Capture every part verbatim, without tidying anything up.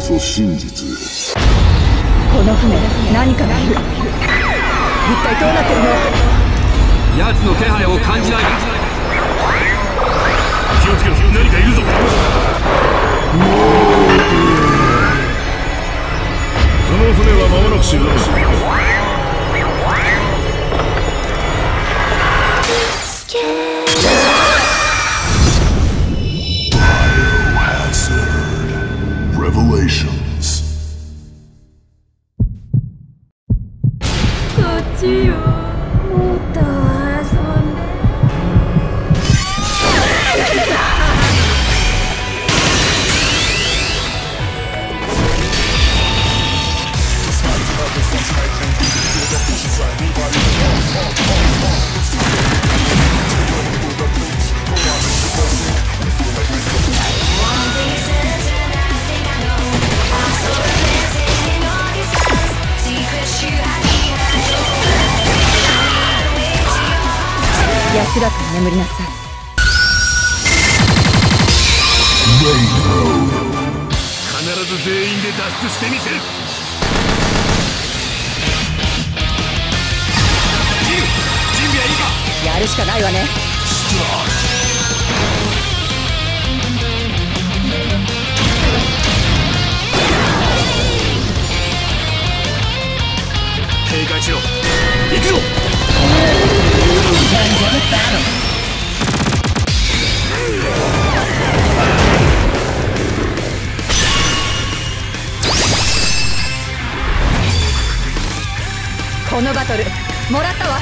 そ真実よ。 この船何かがいる。一体どうなってるの？ 奴の気配を感じない。 気をつけろ、何かいるぞ。その船は間もなく沈む。 Revelations。 こっちよ。もっと遊んで。安らかに眠りなさい。 必ず全員で脱出してみせる。ジル、準備はいいか？ やるしかないわね。 警戒しろ。行くぞ。 このバトルもらったわ。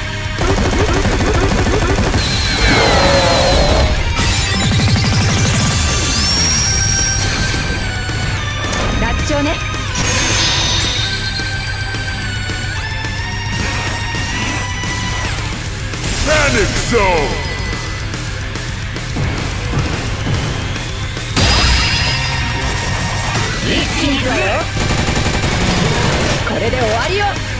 楽勝ね。 Panic Zone。 一気にいくわよ。これで終わりよ。